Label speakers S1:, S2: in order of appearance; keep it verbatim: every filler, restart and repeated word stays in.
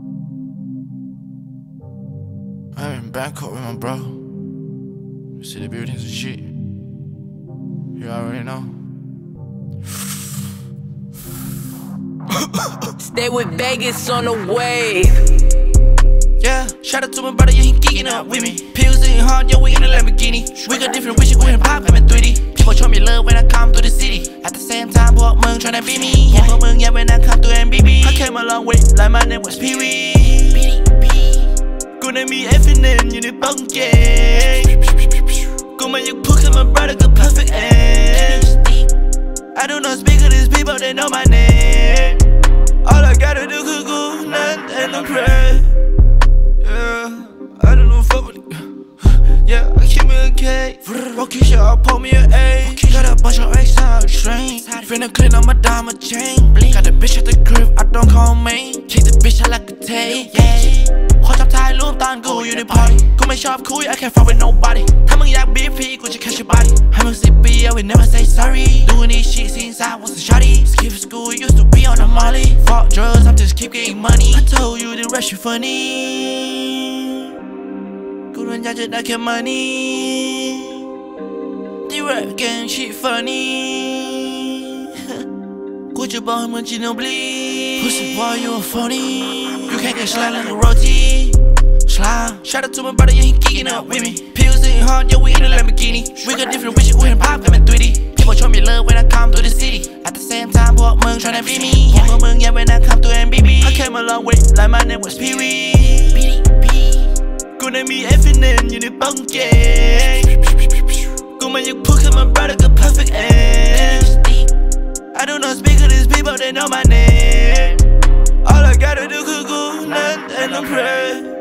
S1: I'm in Bangkok with my bro. See the buildings and shit. You already know.
S2: Stay with Vegas on the wave.
S1: Yeah, shout out to my brother, yeah, he geeking up with me. Pills in hard, yeah, we in a Lamborghini. We got different wishes, we in pop, I'm in three D. People show me love when I come through the city. At the same time, boy, Mung tryna be me. Yeah, boy, Mung, yeah, when I come through M B B. I came a long way, like my name was Peewee. Gonna be effing in, you need bunkie. Gonna you push my brother, good perfect aim. I do not speak of these people, they know my name. All I gotta do is go, nothing, and I'm pray. Yeah, I don't know fuck with it. Yeah, I keep me a K. Rocky shit, I'll pull me an A. Got a bunch of X out of train. Finna clean up my diamond chain. Got a bitch at the crib, I don't call main. Kick the bitch out like a tape. Yeah. ขอจับท้ายรูปตอนกูอยู่ใน party กูไม่ชอบคุย I can't fuck with nobody ถ้ามึงอยาก บี พี กูจะ catch your body ให้มึงสิบปี I will never say sorry Doing this shit since I was a shawty Skip school, used to be on the molly Fuck drugs, I'm just keep getting money I told you the rest you funny กูเรียนอยากจะได้แค่ money ที่ rap game shit funny กูจะบอกให้มึง Ginobili Pussy boy, you a phony You can't get slammed like a roti Slime Shout out to my brother, yeah, he geeking up with me Pills in hard, yeah, we in a Lamborghini We got different wishes, we in pop, I'm in three D People show me love when I come through the city At the same time, boy, Mung tryna be me Yeah, boy, Mung, yeah, when I come through M B B I came a long way, like my name was Peewee Gonna be effing in, you need bunkie Gonna you push my brother, good perfect aim I do not speak of these people, they know my name All I gotta do is go, nothing, and I'm pray